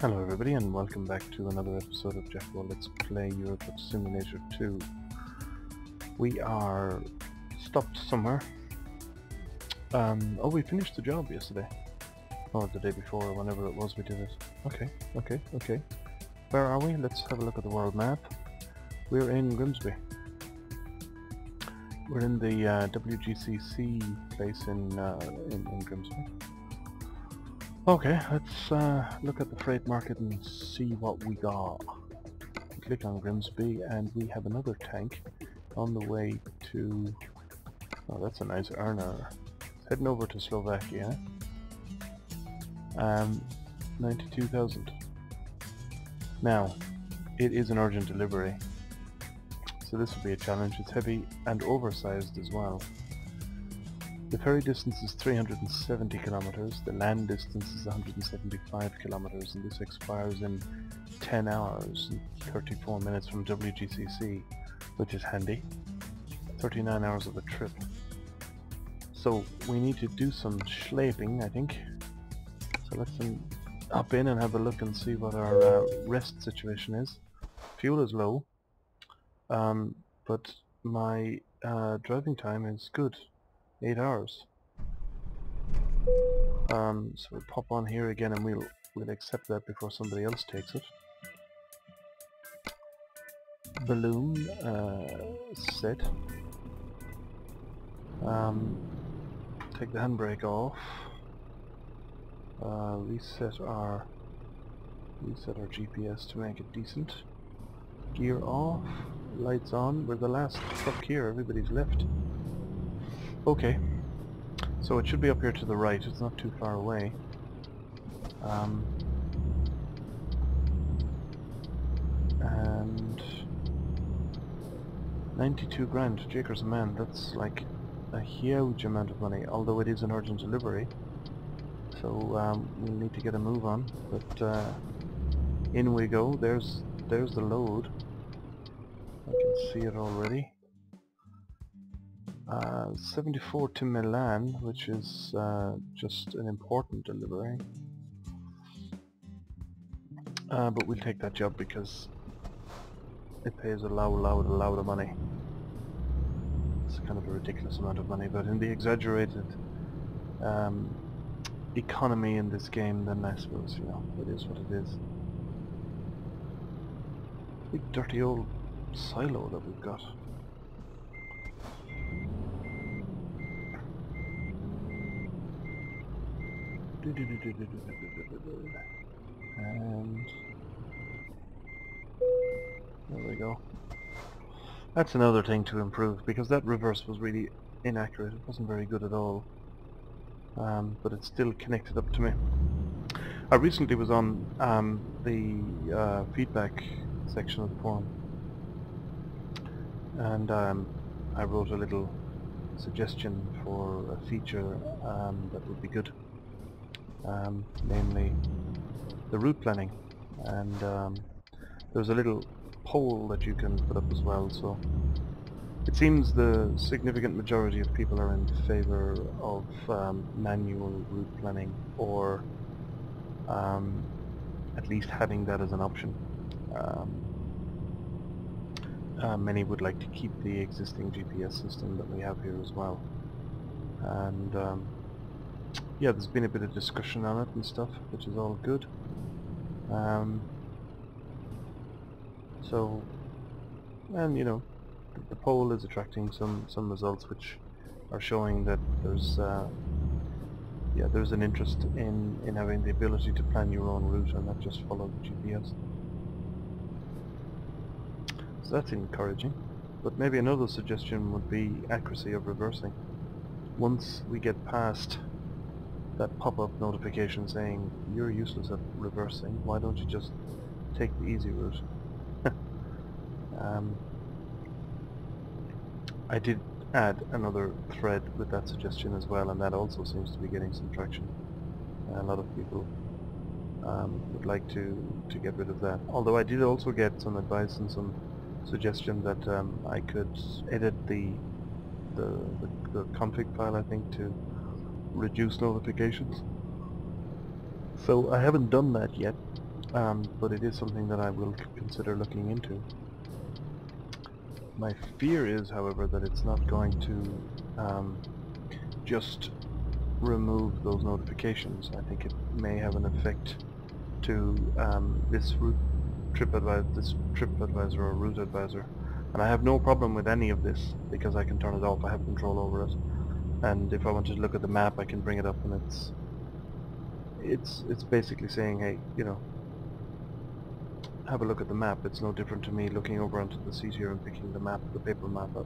Hello everybody and welcome back to another episode of Jackal Let's Play Euro Truck Simulator 2. We are stopped somewhere. Oh, we finished the job yesterday. Or the day before, or whenever it was we did it. Okay. Where are we? Let's have a look at the world map. We're in Grimsby. We're in the WGCC place in Grimsby. Okay, let's look at the freight market and see what we got. Click on Grimsby and we have another tank on the way to... Oh, that's a nice earner. It's heading over to Slovakia. 92,000. Now, it is an urgent delivery, so this will be a challenge. It's heavy and oversized as well. The ferry distance is 370 kilometers, the land distance is 175 kilometers, and this expires in 10 hours and 34 minutes from WGCC, which is handy. 39 hours of the trip. So we need to do some schlepping, I think. So let's hop in and have a look and see what our rest situation is. Fuel is low, but my driving time is good. 8 hours. So we'll pop on here again and we'll accept that before somebody else takes it. Balloon set. Take the handbrake off. Reset our GPS to make it decent. Gear off. Lights on. We're the last truck here. Everybody's left. Okay, so it should be up here to the right, it's not too far away. And 92 grand, Jakers a man, that's like a huge amount of money, although it is an urgent delivery. So we'll need to get a move on, but in we go. There's the load. I can see it already. 74 to Milan, which is just an important delivery. But we'll take that job because it pays a lot of money. It's kind of a ridiculous amount of money, but in the exaggerated economy in this game, then I suppose, you know, it is what it is. Big dirty old silo that we've got. And there we go. That's another thing to improve, because that reverse was really inaccurate. It wasn't very good at all. But it still connected up to me. I recently was on the feedback section of the forum, and I wrote a little suggestion for a feature that would be good. Namely the route planning, and there's a little poll that you can put up as well. So it seems the significant majority of people are in favor of manual route planning, or at least having that as an option. Many would like to keep the existing GPS system that we have here as well, and yeah, there's been a bit of discussion on it and stuff, which is all good. So, and you know, the poll is attracting some results which are showing that there's yeah, there's an interest in having the ability to plan your own route and not just follow the GPS. So that's encouraging. But maybe another suggestion would be accuracy of reversing. Once we get past that pop-up notification saying you're useless at reversing, why don't you just take the easy route? I did add another thread with that suggestion as well, and that also seems to be getting some traction. A lot of people would like to get rid of that. Although I did also get some advice and some suggestion that I could edit the config file, I think, to reduce notifications. So I haven't done that yet, but it is something that I will consider looking into. My fear is, however, that it's not going to just remove those notifications. I think it may have an effect to this TripAdvisor or Route Advisor, and I have no problem with any of this because I can turn it off. I have control over it, and if I wanted to look at the map, I can bring it up, and it's basically saying, hey, you know, have a look at the map. It's no different to me looking over onto the seat here and picking the map, the paper map up.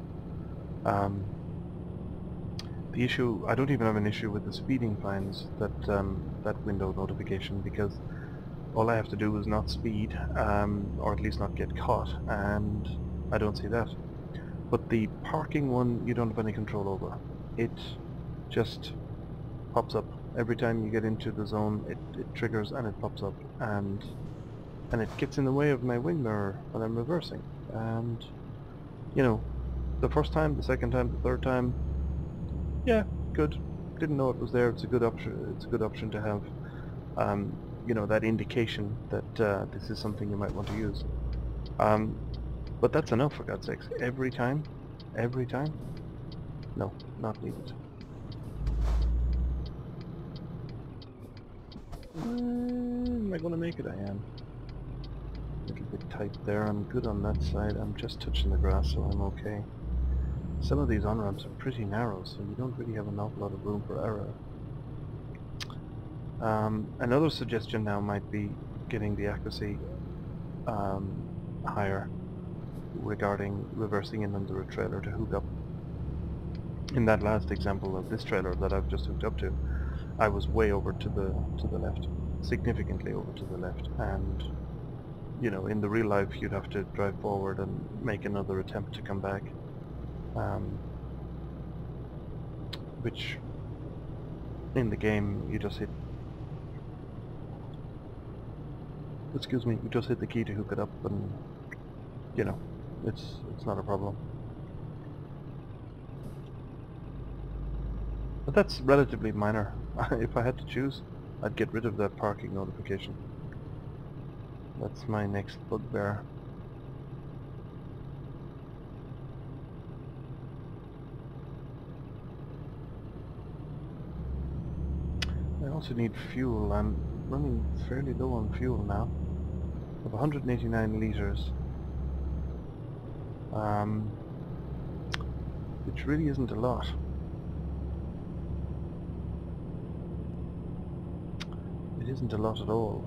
The issue, I don't even have an issue with the speeding fines, that window notification, because all I have to do is not speed, or at least not get caught, and I don't see that. But the parking one, you don't have any control over. It just pops up. Every time you get into the zone, it triggers and it pops up, and it gets in the way of my wing mirror when I'm reversing. And, you know, the first time, the second time, the third time, yeah, good. Didn't know it was there. It's a good option. It's a good option to have. You know, that indication that this is something you might want to use. But that's enough, for God's sakes. Every time? Every time? No, not needed. Am I going to make it? I am. A little bit tight there. I'm good on that side. I'm just touching the grass, so I'm okay. Some of these on-ramps are pretty narrow, so you don't really have an awful lot of room for error. Another suggestion now might be getting the accuracy higher regarding reversing in under a trailer to hook up. In that last example of this trailer that I've just hooked up to, I was way over to the left, significantly over to the left, and you know, in the real life you'd have to drive forward and make another attempt to come back, which in the game you just hit, excuse me, you just hit the key to hook it up, and you know, it's not a problem. But that's relatively minor. If I had to choose, I'd get rid of that parking notification. That's my next bugbear. I also need fuel. I'm running fairly low on fuel now. I have 189 litres. Which really isn't a lot. It isn't a lot at all.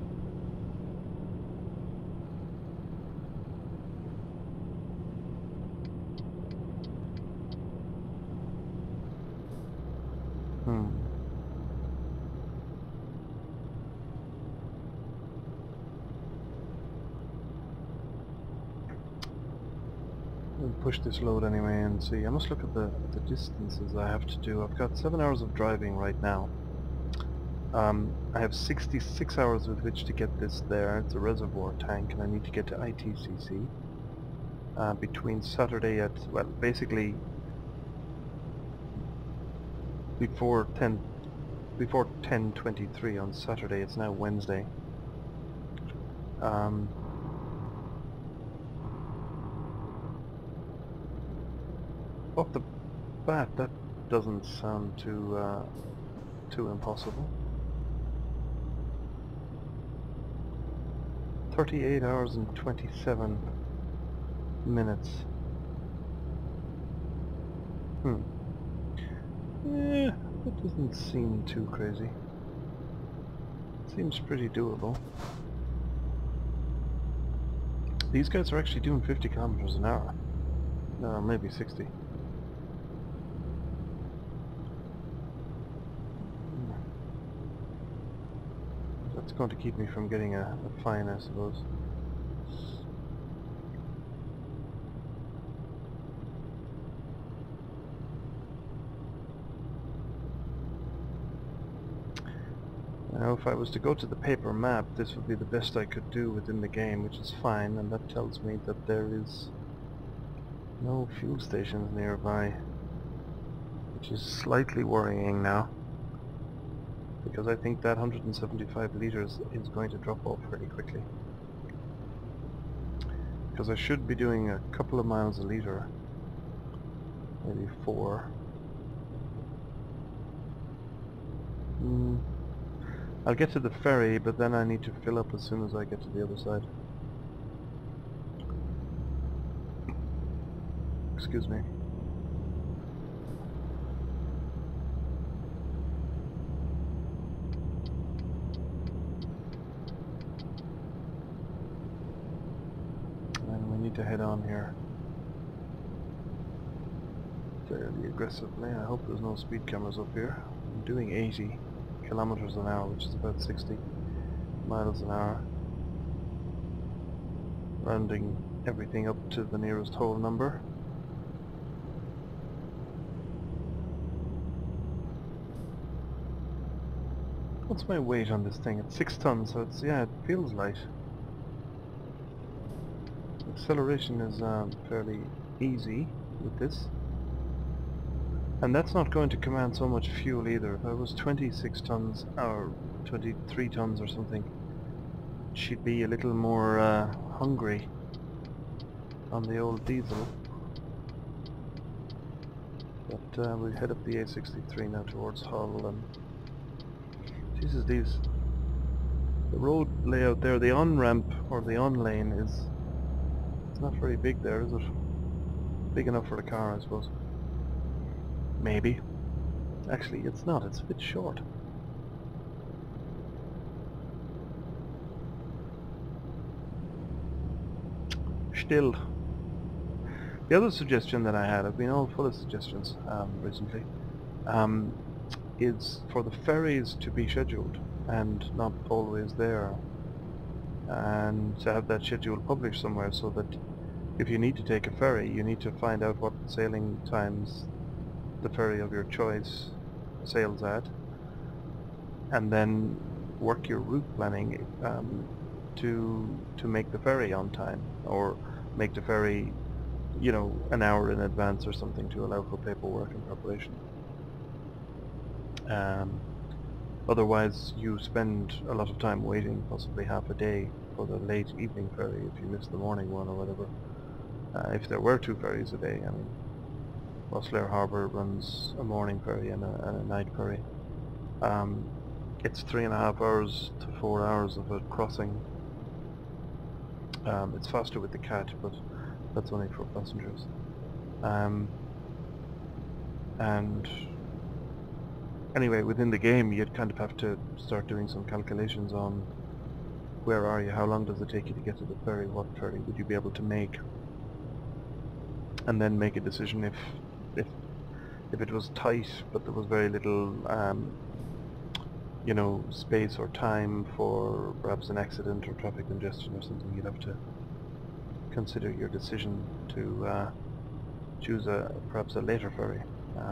We'll push this load anyway and see. I must look at the distances I have to do. I've got 7 hours of driving right now. I have 66 hours with which to get this there. It's a reservoir tank, and I need to get to ITCC between Saturday at, well, basically before 10:23 on Saturday. It's now Wednesday. Off the bat, that doesn't sound too impossible. 38 hours and 27 minutes. Yeah, that doesn't seem too crazy. Seems pretty doable. These guys are actually doing 50 kilometers an hour. No, maybe 60. That's going to keep me from getting a fine, I suppose. Now if I was to go to the paper map, this would be the best I could do within the game, which is fine, and that tells me that there is no fuel stations nearby, which is slightly worrying now. because I think that 175 liters is going to drop off pretty quickly. Because I should be doing a couple of miles a litre, maybe 4. I'll get to the ferry, but then I need to fill up as soon as I get to the other side. Excuse me. And we need to head on here fairly aggressively. I hope there's no speed cameras up here. I'm doing 80 kilometers an hour, which is about 60 miles an hour. Rounding everything up to the nearest whole number. What's my weight on this thing? It's 6 tons, so it's, yeah, it feels light. Acceleration is fairly easy with this. And that's not going to command so much fuel either. If I was 26 tons or 23 tons or something, she'd be a little more hungry on the old diesel. But we head up the A63 now towards Hull, and Jesus, the road layout there, the on-ramp or the on-lane it's not very big there, is it? Big enough for the car, I suppose. Maybe. Actually, it's not. It's a bit short. Still. The other suggestion that I had, I've been all full of suggestions recently, is for the ferries to be scheduled and not always there, and to have that schedule published somewhere so that if you need to take a ferry, you need to find out what sailing times the ferry of your choice sails at, and then work your route planning to make the ferry on time, or make the ferry, you know, an hour in advance or something, to allow for paperwork and preparation. Otherwise you spend a lot of time waiting, possibly half a day, for the late evening ferry if you miss the morning one or whatever. If there were 2 ferries a day, I mean, Rosslare Harbour runs a morning ferry and a night ferry. It's 3.5 hours to 4 hours of a crossing. It's faster with the cat, but that's only for passengers. And anyway, within the game you'd kind of have to start doing some calculations on where are you, how long does it take you to get to the ferry, what ferry would you be able to make, and then make a decision if it was tight but there was very little you know, space or time for perhaps an accident or traffic congestion or something. You'd have to consider your decision to choose perhaps a later ferry.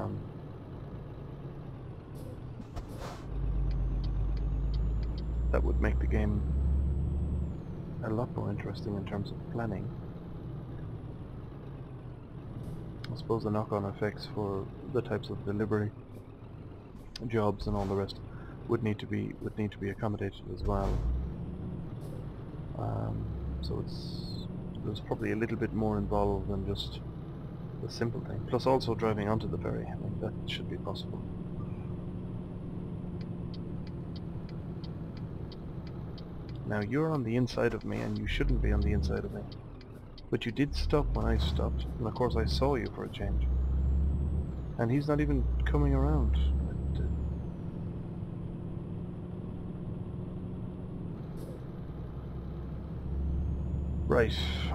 That would make the game a lot more interesting in terms of planning. I suppose the knock-on effects for the types of delivery jobs and all the rest would need to be accommodated as well. So there's probably a little bit more involved than just the simple thing. Plus also driving onto the ferry. I mean, that should be possible. Now you're on the inside of me, and you shouldn't be on the inside of me. But you did stop when I stopped, and of course I saw you for a change. And he's not even coming around. Right,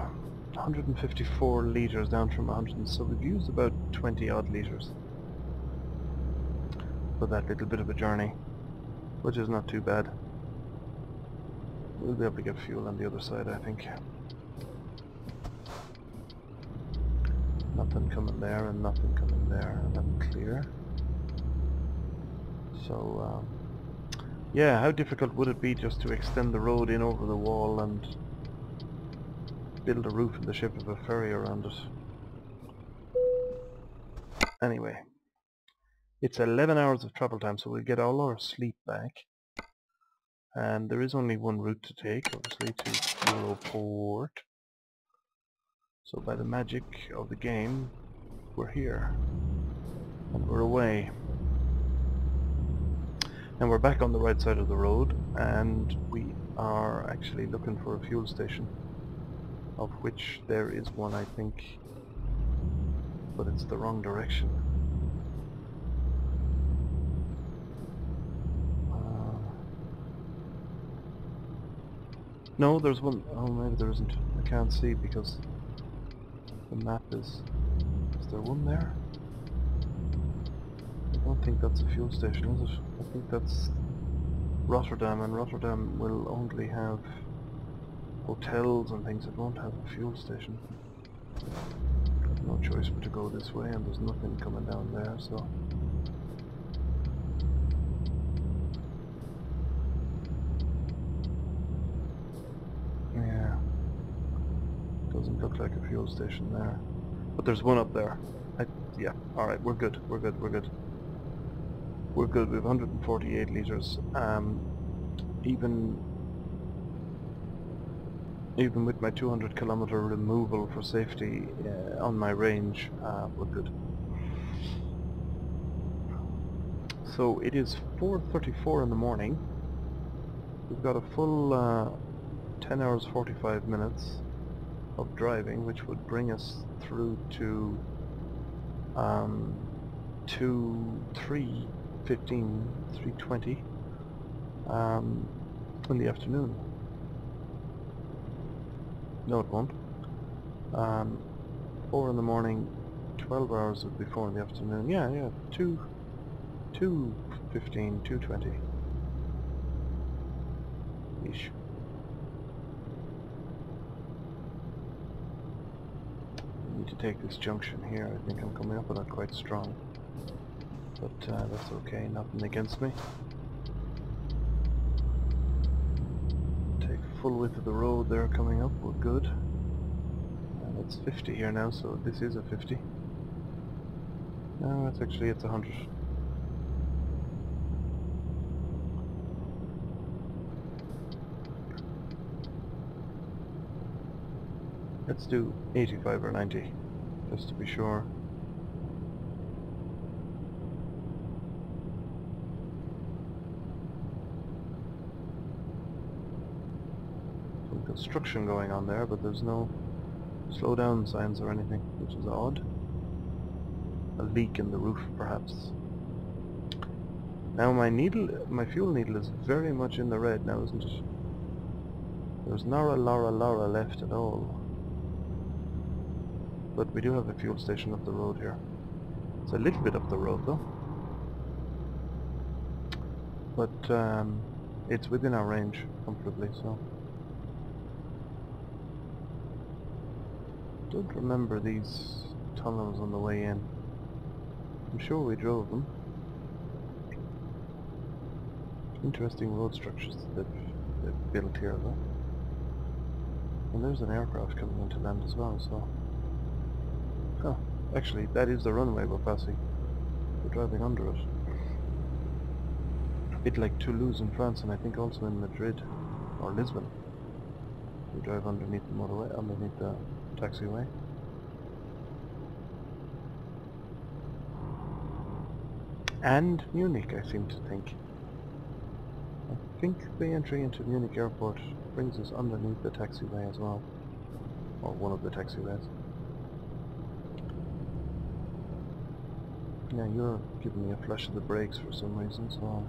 154 litres down from 100, so we've used about 20 odd litres for that little bit of a journey, which is not too bad. We'll be able to get fuel on the other side, I think. Nothing coming there and nothing coming there, and I'm clear. So, yeah, how difficult would it be just to extend the road in over the wall and build a roof in the shape of a ferry around it? Anyway, It's 11 hours of travel time, so we'll get all our sleep back. And there is only one route to take, obviously, to Europort. So by the magic of the game, we're here. And we're away. And we're back on the right side of the road, and we are actually looking for a fuel station, of which there is one, I think, but it's the wrong direction. No, there's one. Oh, maybe there isn't. I can't see because the map is... Is there one there? I don't think that's a fuel station, is it? I think that's Rotterdam, and Rotterdam will only have hotels and things. It won't have a fuel station. Got no choice but to go this way, and there's nothing coming down there, so... Yeah. Doesn't look like a fuel station there. But there's one up there. Yeah, alright, we're good, we're good, we're good. We're good, we have 148 litres. Even with my 200 kilometer removal for safety on my range, we're good. So it is 4:34 in the morning. We've got a full 10 hours 45 minutes of driving, which would bring us through to 3:20 in the afternoon. No, it won't. 4 in the morning, 12 hours before in the afternoon. Yeah, 2:15, 2:20. Ish. I need to take this junction here. I think I'm coming up on it quite strong. But that's okay, nothing against me. Take full width of the road there coming up, we're good. And it's 50 here now, so this is a 50. No, it's 100. Let's do 85 or 90, just to be sure. Some construction going on there, but there's no slow down signs or anything, which is odd. A leak in the roof, perhaps. Now my fuel needle is very much in the red now, isn't it? There's Nara Laura left at all. But we do have a fuel station up the road here. It's a little bit up the road though. But it's within our range comfortably, so... Don't remember these tunnels on the way in. I'm sure we drove them. Interesting road structures that they've built here though. And there's an aircraft coming into land as well, so... Oh, actually, that is the runway we're passing. We're driving under it. A bit like Toulouse in France, and I think also in Madrid or Lisbon. We drive underneath the motorway, underneath the taxiway. And Munich, I seem to think. I think the entry into Munich airport brings us underneath the taxiway as well. Or one of the taxiways. Yeah, you're giving me a flash of the brakes for some reason, so I'll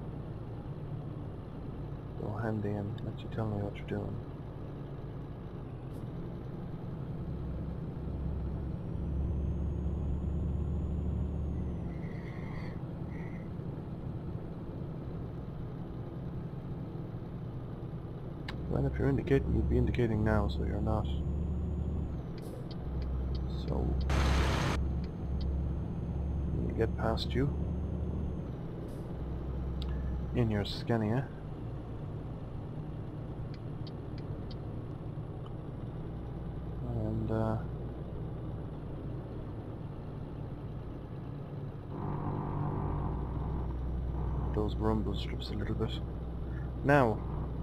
go handy and let you tell me what you're doing. Well, if you're indicating, you'd be indicating now, so you're not. So... get past you in your Scania. And those rumble strips a little bit. Now,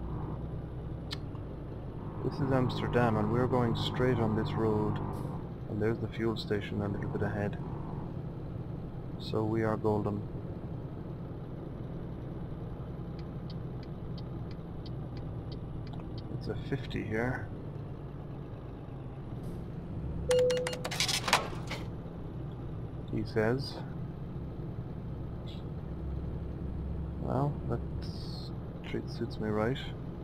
this is Amsterdam, and we're going straight on this road, and there's the fuel station a little bit ahead. So we are golden. It's a 50 here. He says. Well, that treat suits me right.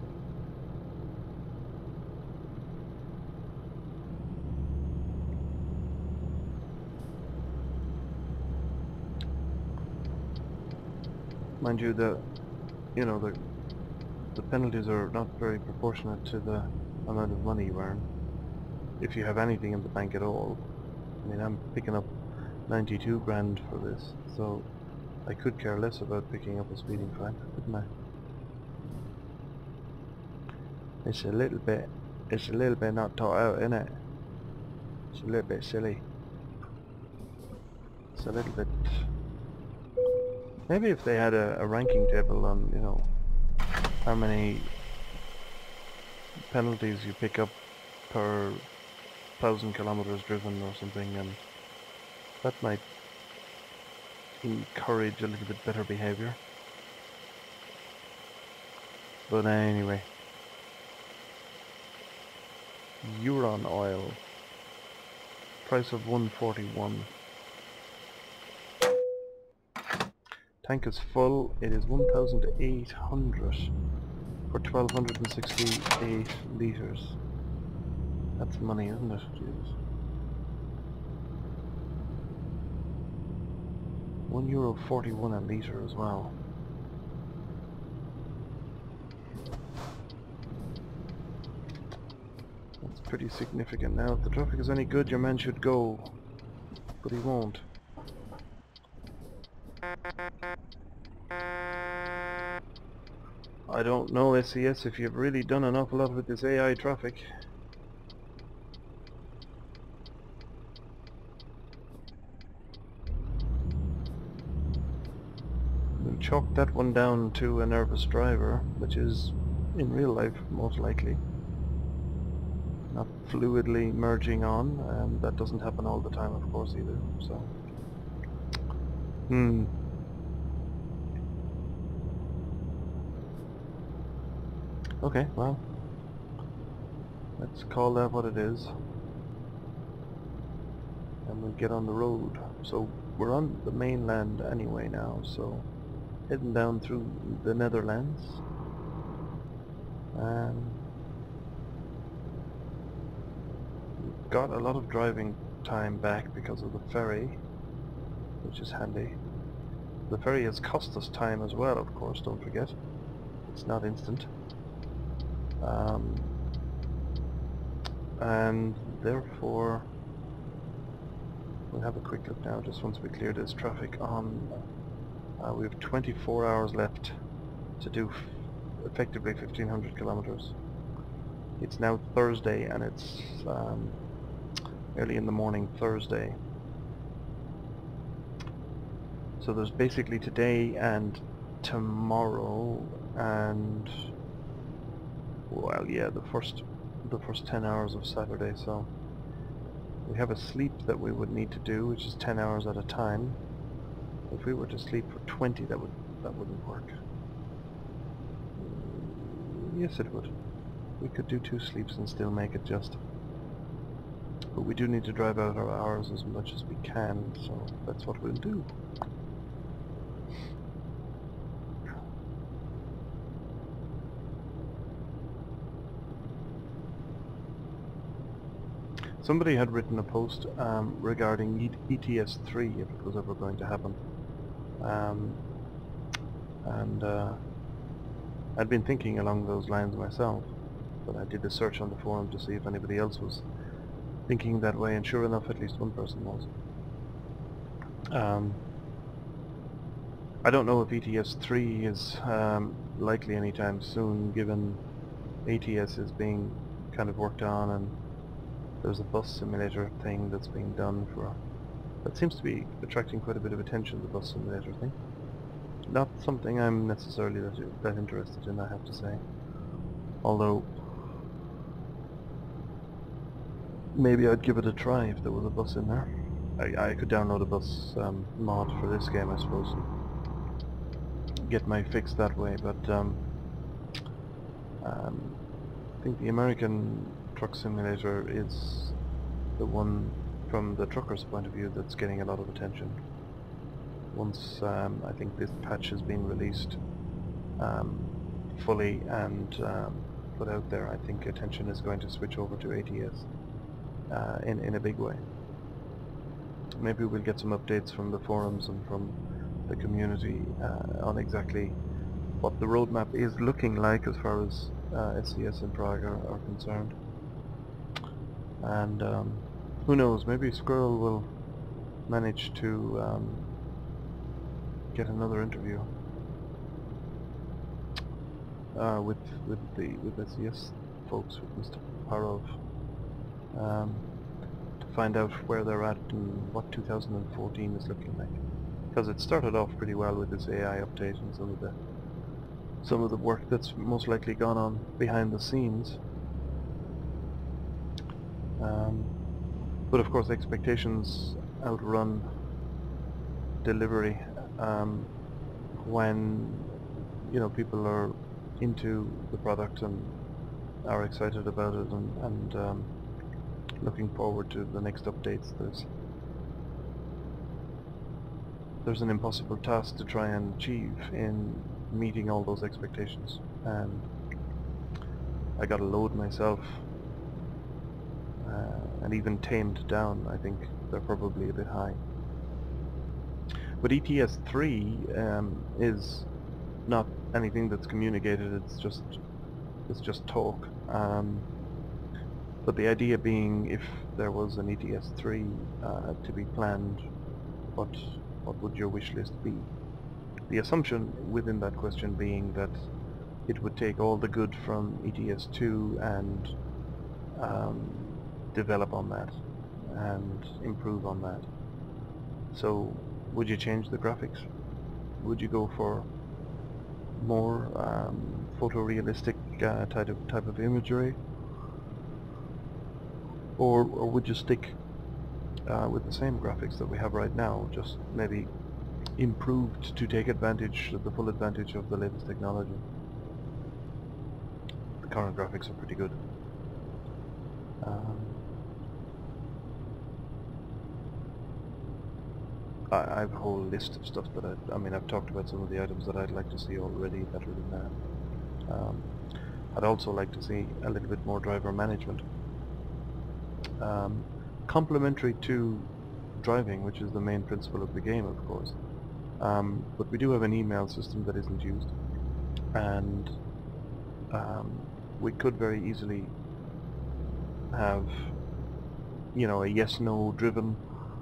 Mind you, the penalties are not very proportionate to the amount of money you earn, if you have anything in the bank at all. I mean, I'm picking up 92 grand for this, so I could care less about picking up a speeding fine, couldn't I? It's a little bit not thought out, isn't it? It's a little bit silly. It's a little bit... Maybe if they had a ranking table on, you know, how many penalties you pick up per 1,000 kilometers driven or something, and that might encourage a little bit better behavior. But anyway, Euron oil, price of 141. Tank is full. It is 1,800 for 1,268 litres. That's money, isn't it? Jesus. €1.41 a litre as well. That's pretty significant. Now, if the traffic is any good, your man should go, but he won't. I don't know, SES, if you've really done an awful lot with this AI traffic. We'll chalk that one down to a nervous driver, which is, in real life, most likely. Not fluidly merging on, and that doesn't happen all the time, of course, either, so... Okay, well, let's call that what it is, and we'll get on the road. So we're on the mainland anyway now, so heading down through the Netherlands, and we've got a lot of driving time back because of the ferry, which is handy. The ferry has cost us time as well, of course, don't forget. It's not instant. And therefore we'll have a quick look now, just once we clear this traffic on. We have 24 hours left to do effectively 1,500 kilometers. It's now Thursday, and it's early in the morning Thursday. So there's basically today and tomorrow and, well, yeah, the first 10 hours of Saturday. So we have a sleep that we would need to do, which is 10 hours at a time. If we were to sleep for 20, that wouldn't work. Yes, it would. We could do 2 sleeps and still make it just. But we do need to drive out our hours as much as we can, so that's what we'll do. Somebody had written a post regarding ETS3, if it was ever going to happen. I'd been thinking along those lines myself, but I did a search on the forum to see if anybody else was thinking that way, and sure enough, at least one person was. I don't know if ETS3 is likely anytime soon, given ATS is being kind of worked on, and there's a bus simulator thing that's being done for... That seems to be attracting quite a bit of attention, the bus simulator thing. Not something I'm necessarily that interested in, I have to say. Although, maybe I'd give it a try if there was a bus in there. I could download a bus mod for this game, I suppose, and get my fix that way, but I think the American Truck Simulator is the one from the trucker's point of view that's getting a lot of attention. Once I think this patch has been released fully and put out there, I think attention is going to switch over to ATS in a big way. Maybe we'll get some updates from the forums and from the community on exactly what the roadmap is looking like as far as SCS and Prague are concerned. And who knows, maybe Squirrel will manage to get another interview with SCS folks, with Mr. Parov, to find out where they're at and what 2014 is looking like. Because it started off pretty well with this AI update and some of the work that's most likely gone on behind the scenes. But of course expectations outrun delivery when people are into the product and are excited about it and looking forward to the next updates. There's an impossible task to try and achieve in meeting all those expectations, and I got a load myself, and even tamed down. I think they're probably a bit high. But ETS 3 is not anything that's communicated. It's just talk. But the idea being, if there was an ETS 3 to be planned, what would your wish list be? The assumption within that question being that it would take all the good from ETS 2 and develop on that and improve on that. So would you change the graphics? Would you go for more photorealistic type of imagery, or would you stick with the same graphics that we have right now, just maybe improved to take the full advantage of the latest technology? The current graphics are pretty good. I have a whole list of stuff that I've talked about some of the items that I'd like to see already better than that. I'd also like to see a little bit more driver management. Complementary to driving, which is the main principle of the game, of course. But we do have an email system that isn't used, and we could very easily have, a yes/no driven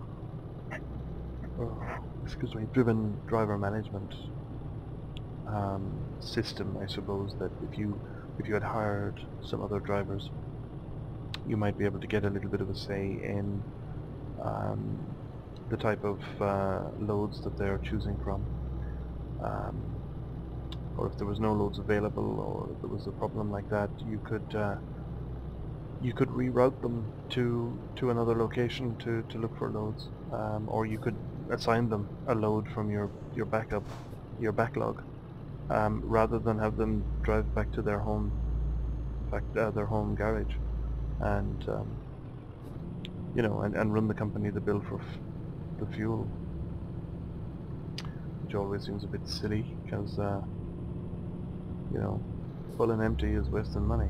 driver management system, I suppose, that if you had hired some other drivers, you might be able to get a little bit of a say in the type of loads that they're choosing from, or if there was no loads available, or if there was a problem like that, you could reroute them to another location to look for loads, or you could assign them a load from your backlog, rather than have them drive back to their home garage, and and run the company the bill for the fuel, which always seems a bit silly, because full and empty is wasting money.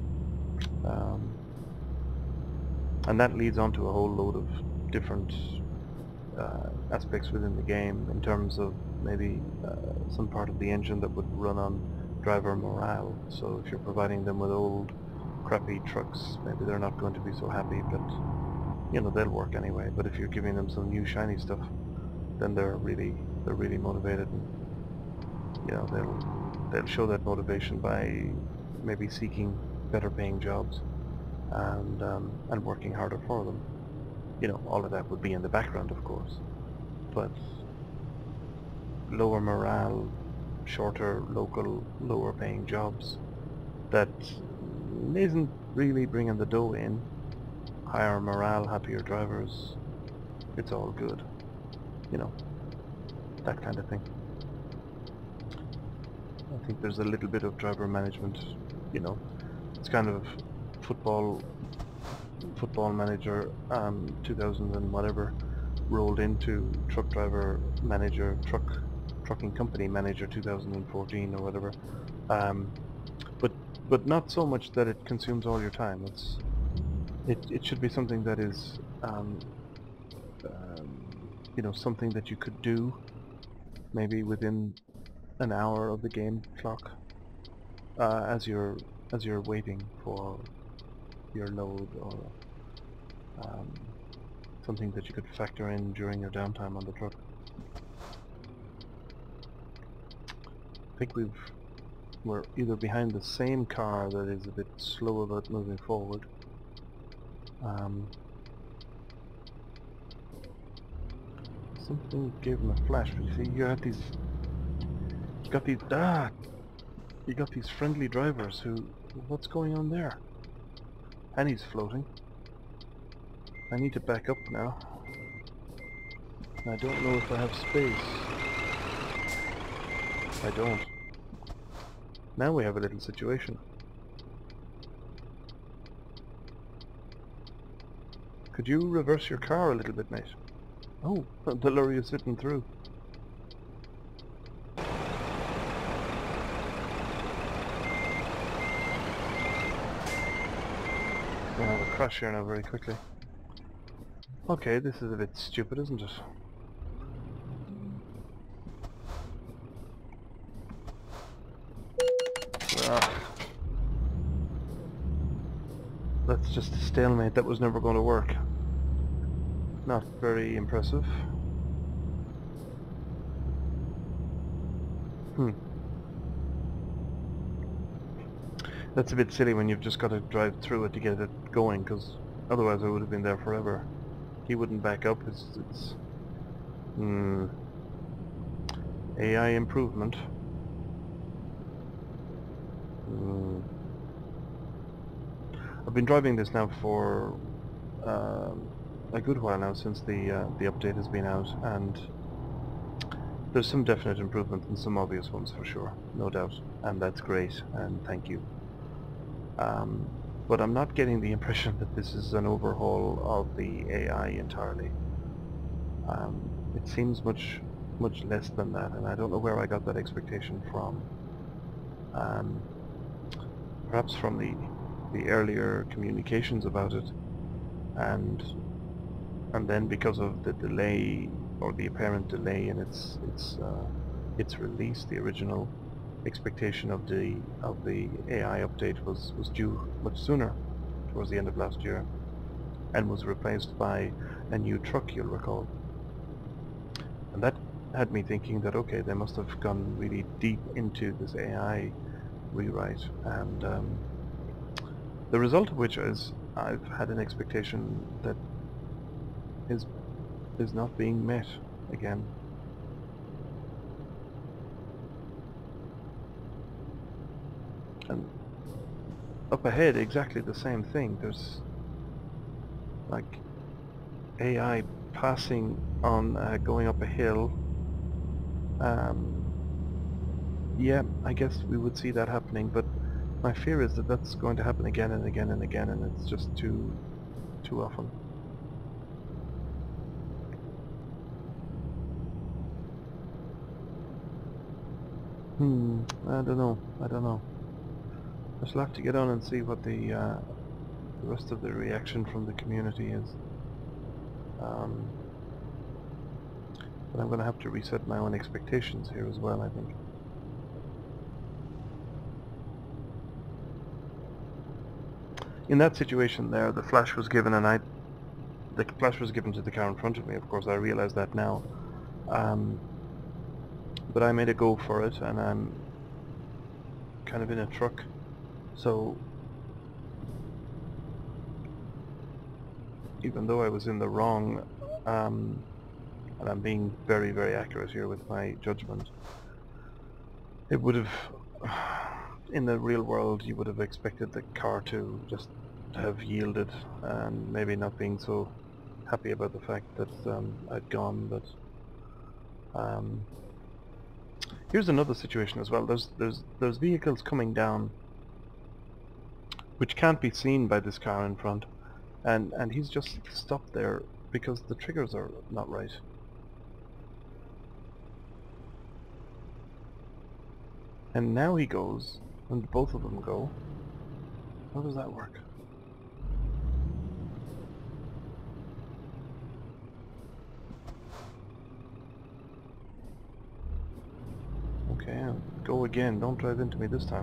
And that leads on to a whole load of different aspects within the game, in terms of maybe some part of the engine that would run on driver morale. So if you're providing them with old crappy trucks, maybe they're not going to be so happy, but they'll work anyway. But if you're giving them some new shiny stuff, then they're really motivated, and they'll show that motivation by maybe seeking better paying jobs and working harder for them. All of that would be in the background, of course, but lower morale, shorter, local, lower paying jobs that isn't really bringing the dough in. Higher morale, happier drivers, it's all good. You know, that kind of thing. I think there's a little bit of driver management, you know, it's kind of football manager 2000 and whatever rolled into truck driver manager, trucking company manager 2014 or whatever. But not so much that it consumes all your time. It should be something that is you know, something that you could do maybe within an hour of the game clock as you're waiting for your load, or something that you could factor in during your downtime on the truck. I think we're either behind the same car that is a bit slow about moving forward. Something gave him a flash, but you see, you got these friendly drivers who, what's going on there? And he's floating. I need to back up now. I don't know if I have space. I don't. Now we have a little situation. Could you reverse your car a little bit, mate? Oh, the lorry is sitting through. We'll have a crash here now very quickly. Okay, this is a bit stupid, isn't it? That's just a stalemate that was never going to work. Not very impressive. That's a bit silly when you've just got to drive through it to get it going, because otherwise I would have been there forever. He wouldn't back up. It's AI improvement. I've been driving this now for a good while now, since the update has been out, and there's some definite improvement and some obvious ones for sure, no doubt, and that's great, and thank you. But I'm not getting the impression that this is an overhaul of the AI entirely. It seems much less than that, and I don't know where I got that expectation from. Perhaps from the earlier communications about it, and then because of the delay, or the apparent delay in its release, the original expectation of the AI update was due much sooner, towards the end of last year, and was replaced by a new truck, you'll recall. And that had me thinking that, okay, they must have gone really deep into this AI rewrite, and the result of which is I've had an expectation that is not being met again. And up ahead, exactly the same thing. There's like AI passing on going up a hill. Yeah, I guess we would see that happening, but my fear is that that's going to happen again and again and again, and it's just too often. I don't know. I shall have to get on and see what the rest of the reaction from the community is. But I'm going to have to reset my own expectations here as well, I think. In that situation there, the flash was given, and the flash was given to the car in front of me. Of course, I realize that now. But I made a go for it, and I'm kind of in a truck, so even though I was in the wrong and I'm being very, very accurate here with my judgment, it would have, in the real world, you would have expected the car to just have yielded, and maybe not being so happy about the fact that I'd gone. But here's another situation as well. There's vehicles coming down which can't be seen by this car in front, and he's just stopped there because the triggers are not right. And now he goes, and both of them go. How does that work? Okay, go again. Don't drive into me this time.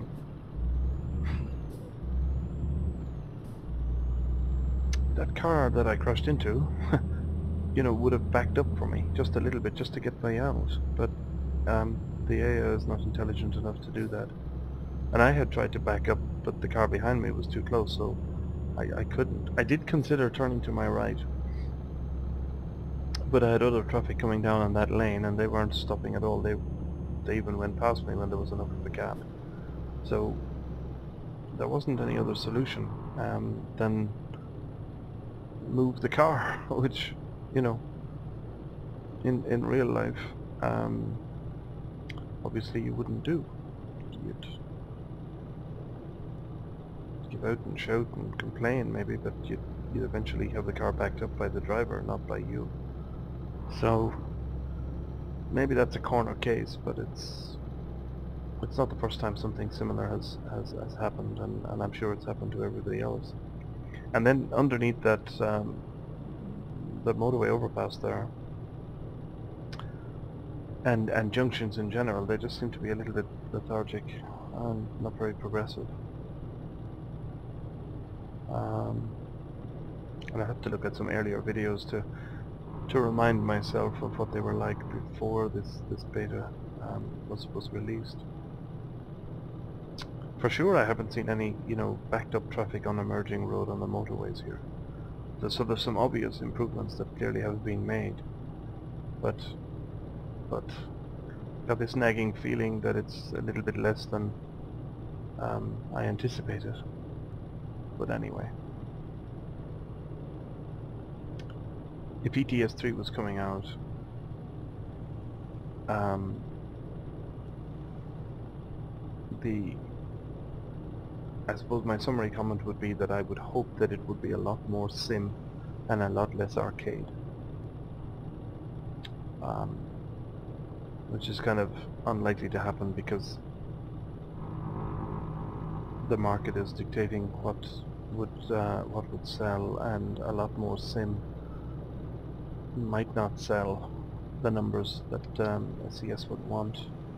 That car that I crashed into, you know, would have backed up for me just a little bit, just to get me out. But the AI is not intelligent enough to do that. And I had tried to back up, but the car behind me was too close, so I couldn't. I did consider turning to my right, but I had other traffic coming down on that lane, and they weren't stopping at all. They even went past me when there was enough of a gap. So there wasn't any other solution than move the car, which, you know, in real life, obviously you wouldn't do. You'd give out and shout and complain maybe, but you'd eventually have the car backed up by the driver, not by you. So maybe that's a corner case, but it's not the first time something similar has happened, and I'm sure it's happened to everybody else. And then underneath that the motorway overpass there, and junctions in general, they just seem to be a little bit lethargic and not very progressive. And I have to look at some earlier videos to remind myself of what they were like before this beta was released. For sure, I haven't seen any, you know, backed up traffic on emerging road on the motorways here. So there's some obvious improvements that clearly have been made, but I have this nagging feeling that it's a little bit less than I anticipated. But anyway, if ETS 3 was coming out, I suppose my summary comment would be that I would hope that it would be a lot more sim and a lot less arcade. Which is kind of unlikely to happen because the market is dictating what would sell, and a lot more sim might not sell the numbers that SES would want.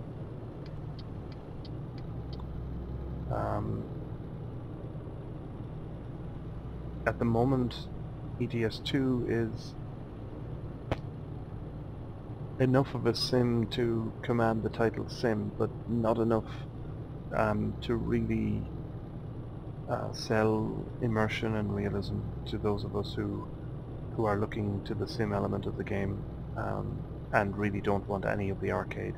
At the moment, ETS2 is enough of a sim to command the title sim, but not enough to really sell immersion and realism to those of us who are looking to the sim element of the game and really don't want any of the arcade.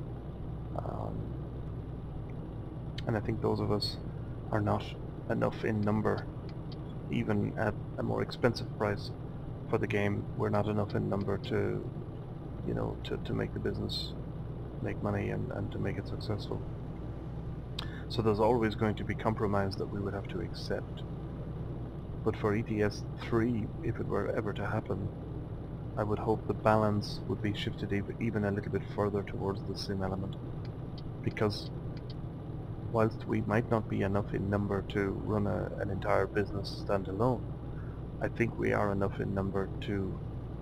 And I think those of us are not enough in number. Even at a more expensive price for the game, we're not enough in number to, you know, to make the business make money and to make it successful. So there's always going to be compromise that we would have to accept. But for ETS 3, if it were ever to happen, I would hope the balance would be shifted even a little bit further towards the sim element. Because whilst we might not be enough in number to run an entire business standalone, I think we are enough in number to,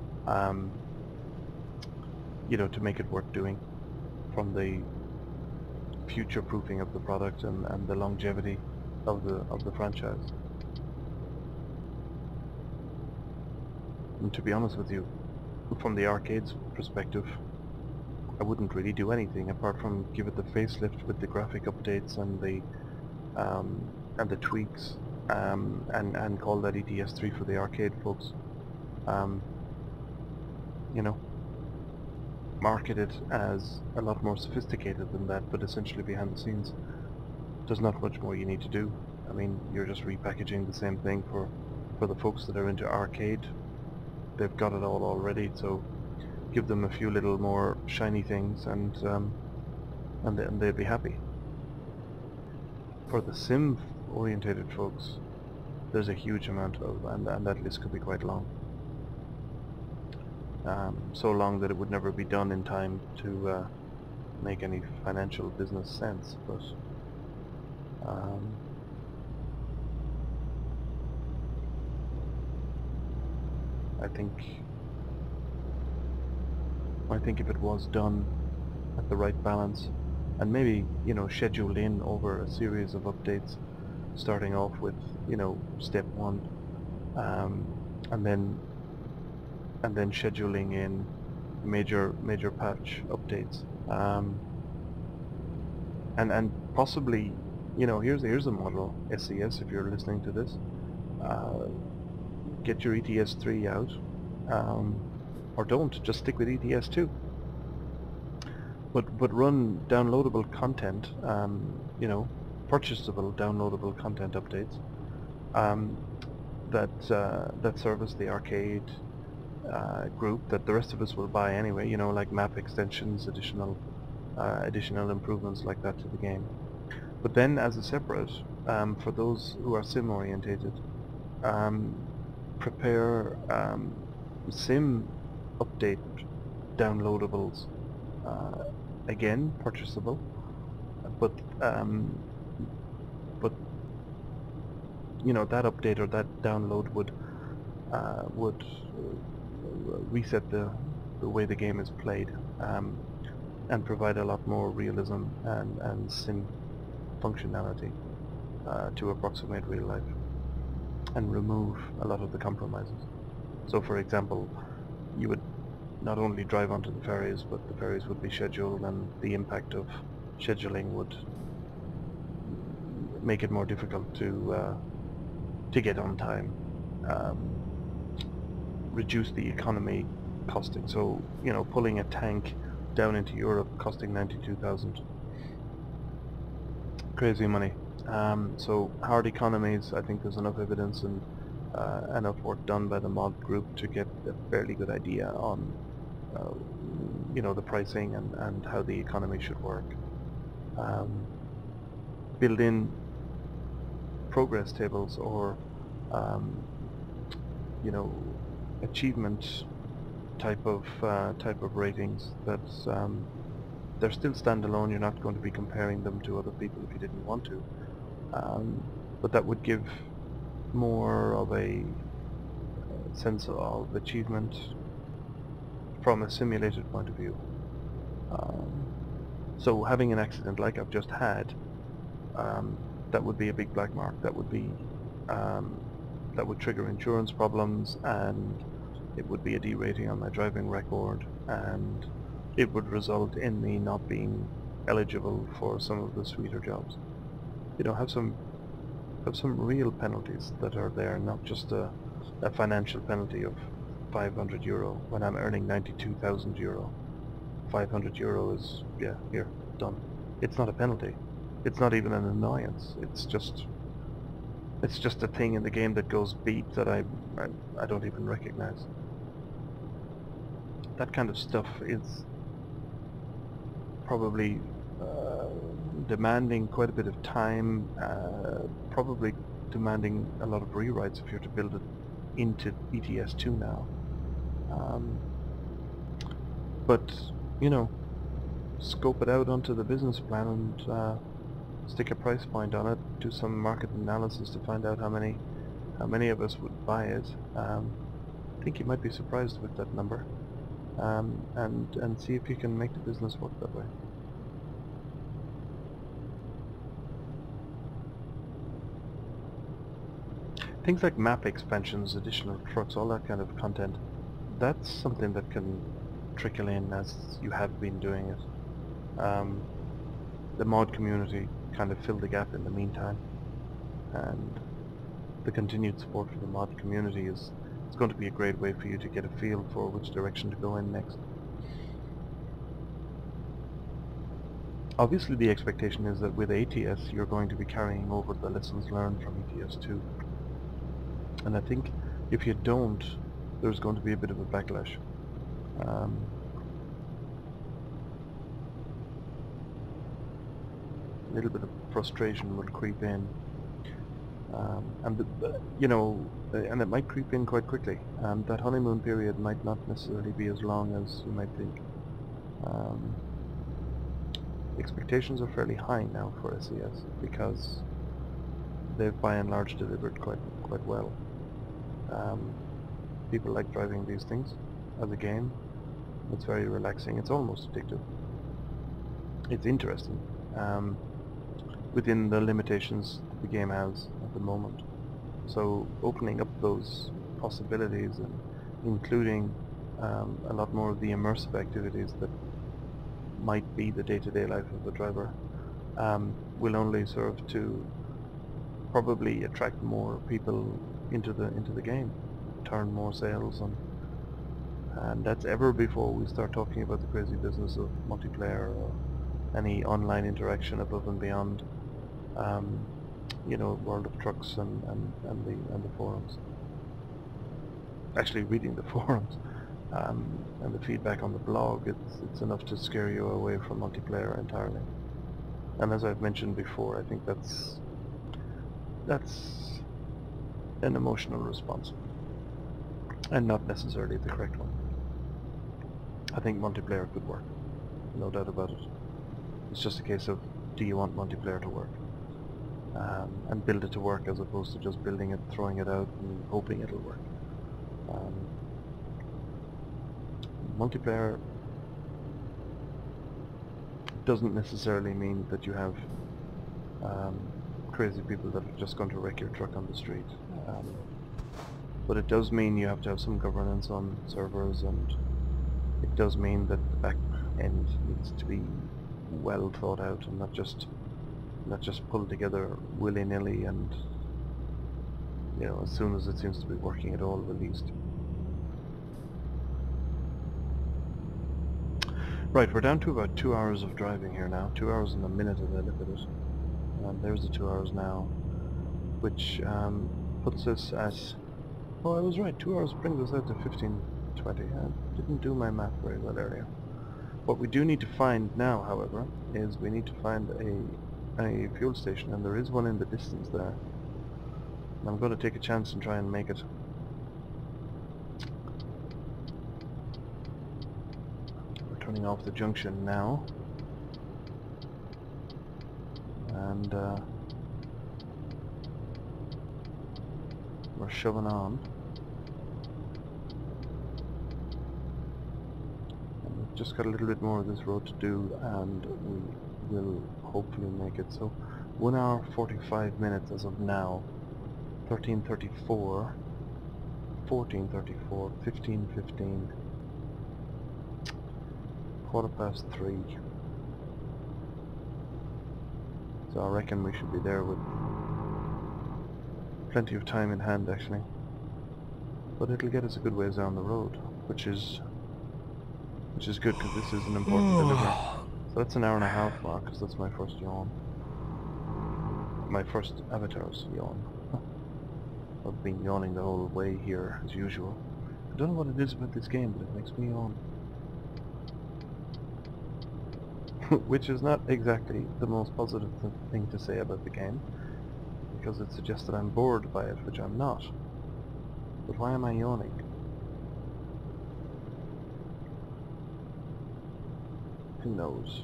you know, to make it worth doing, from the future-proofing of the product and the longevity of the franchise. And to be honest with you, from the arcade's perspective, I wouldn't really do anything apart from give it the facelift with the graphic updates and the tweaks, and call that ETS 3 for the arcade folks. You know, market it as a lot more sophisticated than that, but essentially behind the scenes there's not much more you need to do. I mean, you're just repackaging the same thing for the folks that are into arcade. They've got it all already, so give them a few little more shiny things and they'll be happy. For the sim orientated folks, there's a huge amount of, and that list could be quite long. So long that it would never be done in time to make any financial business sense, but I think if it was done at the right balance, and maybe, you know, scheduled in over a series of updates, starting off with, you know, step 1, and then scheduling in major patch updates, and possibly, you know, here's a model, SCS, if you're listening to this, get your ETS3 out, or don't, just stick with ETS2. But run downloadable content, you know, purchasable downloadable content updates that service the arcade group that the rest of us will buy anyway. You know, like map extensions, additional improvements like that to the game. But then, as a separate, for those who are sim orientated, prepare sim update downloadables. Again, purchasable, but you know, that update or that download would reset the way the game is played, and provide a lot more realism and sim functionality to approximate real life, and remove a lot of the compromises. So, for example, you would not only drive onto the ferries, but the ferries would be scheduled, and the impact of scheduling would make it more difficult to get on time, reduce the economy costing. So, you know, pulling a tank down into Europe costing 92,000. Crazy money. So hard economies, I think there's enough evidence and enough work done by the mod group to get a fairly good idea on you know, the pricing and how the economy should work. Build in progress tables or you know, achievement type of ratings that's they're still standalone. You're not going to be comparing them to other people if you didn't want to, but that would give more of a sense of achievement from a simulated point of view. So having an accident like I've just had, that would be a big black mark. That would be that would trigger insurance problems, and it would be a D-rating on my driving record, and it would result in me not being eligible for some of the sweeter jobs. You know, have some real penalties that are there, not just a financial penalty of 500 euro when I'm earning 92,000 euro. 500 euro is, yeah, here, done. It's not a penalty. It's not even an annoyance. It's just a thing in the game that goes beep that I don't even recognize. That kind of stuff is probably demanding quite a bit of time, probably demanding a lot of rewrites if you're to build it into ETS2 now. But, you know, scope it out onto the business plan and stick a price point on it, do some market analysis to find out how many of us would buy it. I think you might be surprised with that number, and see if you can make the business work that way. Things like map expansions, additional trucks, all that kind of content, that's something that can trickle in as you have been doing it. The mod community kind of filled the gap in the meantime, and the continued support for the mod community is going to be a great way for you to get a feel for which direction to go in next. Obviously the expectation is that with ATS you're going to be carrying over the lessons learned from ETS 2. And I think if you don't, there's going to be a bit of a backlash. A little bit of frustration will creep in. And it might creep in quite quickly. That honeymoon period might not necessarily be as long as you might think. Expectations are fairly high now for SES because they've by and large delivered quite well. People like driving these things as a game. It's very relaxing. It's almost addictive. It's interesting within the limitations that the game has at the moment. So opening up those possibilities and including a lot more of the immersive activities that might be the day-to-day life of the driver will only serve to probably attract more people into the game, turn more sales, and that's ever before we start talking about the crazy business of multiplayer or any online interaction above and beyond World of Trucks and the forums. Actually reading the forums and the feedback on the blog, it's enough to scare you away from multiplayer entirely. And as I've mentioned before, I think that's an emotional response and not necessarily the correct one. I think multiplayer could work, no doubt about it. It's just a case of, do you want multiplayer to work? And build it to work as opposed to just building it, throwing it out and hoping it'll work. Multiplayer doesn't necessarily mean that you have crazy people that are just going to wreck your truck on the street. But it does mean you have to have some governance on servers, and it does mean that the back end needs to be well thought out and not just pulled together willy-nilly and as soon as it seems to be working at all, released. Right, we're down to about 2 hours of driving here now. 2 hours and a minute as I look at it. And there's the 2 hours now, which puts us at... Oh, I was right, 2 hours brings us out to 15:20. I didn't do my math very well earlier. What we do need to find now, however, is we need to find a fuel station, and there is one in the distance there. And I'm going to take a chance and try and make it. Turning off the junction now, and we're shoving on, and we've just got a little bit more of this road to do and we will hopefully make it. So 1 hour 45 minutes as of now, 13:34, 14:34, 15:15, 3:15. So I reckon we should be there with plenty of time in hand actually. But it'll get us a good ways down the road, which is good because this is an important delivery. So that's an hour and a half mark, because that's my first yawn. My first avatar's yawn. I've been yawning the whole way here as usual. I don't know what it is about this game, but it makes me yawn. Which is not exactly the most positive thing to say about the game, because it suggests that I'm bored by it, which I'm not. But why am I yawning? Who knows?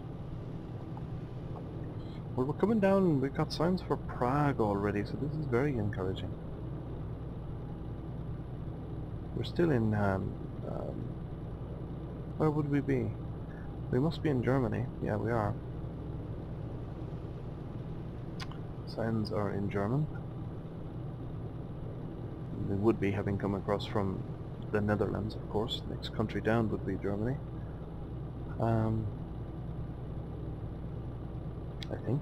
Well, we're coming down and we've got signs for Prague already, so this is very encouraging. We're still in, where would we be? We must be in Germany. Yeah, we are. Signs are in German. We would be, having come across from the Netherlands, of course. Next country down would be Germany. I think.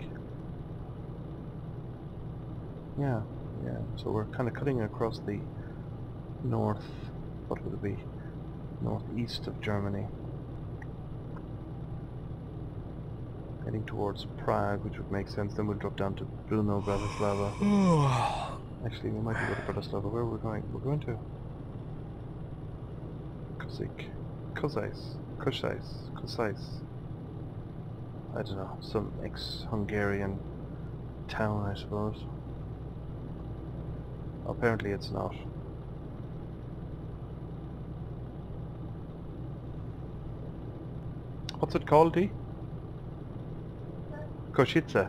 Yeah. So we're kind of cutting across the north, what would it be? Northeast of Germany. Heading towards Prague, which would make sense. Then we'll drop down to Brno, Bratislava. Actually, we might go to Bratislava. Where are we going? We're going to Kosice. I don't know, some ex-Hungarian town, I suppose. Apparently it's not. What's it called, Dee? Košice.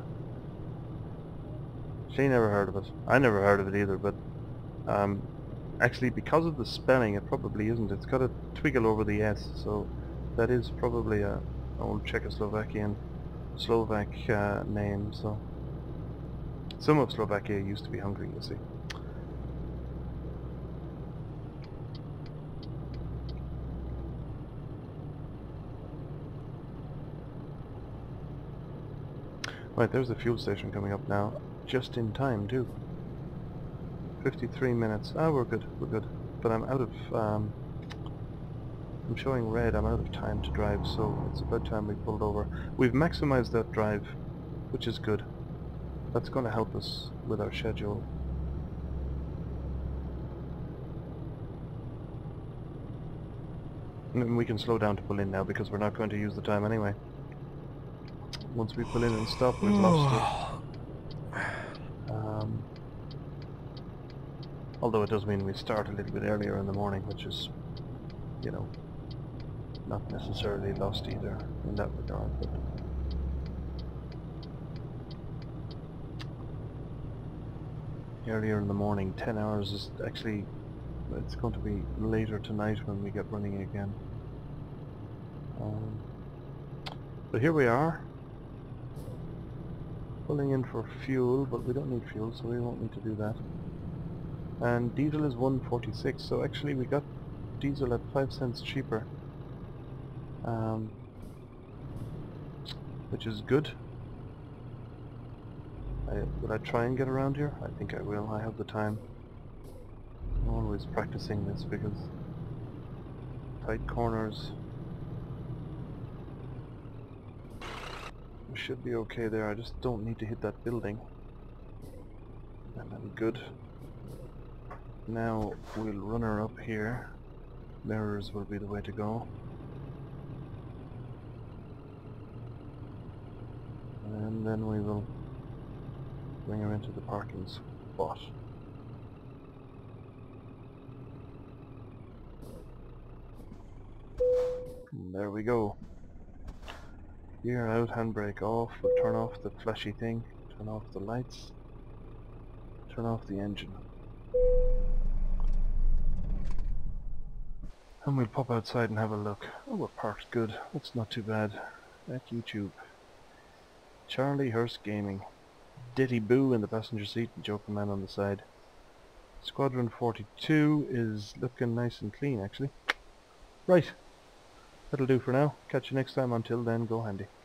She never heard of it. I never heard of it either, but actually because of the spelling it probably isn't. It's got a twiggle over the S, so that is probably a old Czechoslovakian Slovak name. So some of Slovakia used to be Hungary, you see. Right, there's the fuel station coming up now. Just in time too. 53 minutes. Ah, we're good. But I'm out of I'm showing red. I'm out of time to drive, so it's about time we pulled over. We've maximized that drive, which is good. That's going to help us with our schedule. And we can slow down to pull in now because we're not going to use the time anyway. Once we pull in and stop, we've lost it. Although it does mean we start a little bit earlier in the morning, which is, you know, not necessarily lost either in that regard. But earlier in the morning, 10 hours is actually, it's going to be later tonight when we get running again. But here we are, pulling in for fuel, but we don't need fuel, so we won't need to do that. And diesel is 1.46, so actually we got diesel at 5 cents cheaper, which is good. Will I try and get around here? I think I will. I have the time. I'm always practicing this because tight corners. We should be okay there. I just don't need to hit that building. And I'm good. Now we'll run her up here. Mirrors will be the way to go. And then we will bring her into the parking spot. And there we go. Gear out, handbrake off. We'll turn off the flashy thing. Turn off the lights. Turn off the engine. And we'll pop outside and have a look. Oh, we're parked good. That's not too bad. At YouTube. Charlie Hurst Gaming. Ditty Boo in the passenger seat and Joker Man on the side. Squadron 42 is looking nice and clean, actually. Right. That'll do for now. Catch you next time. Until then, go handy.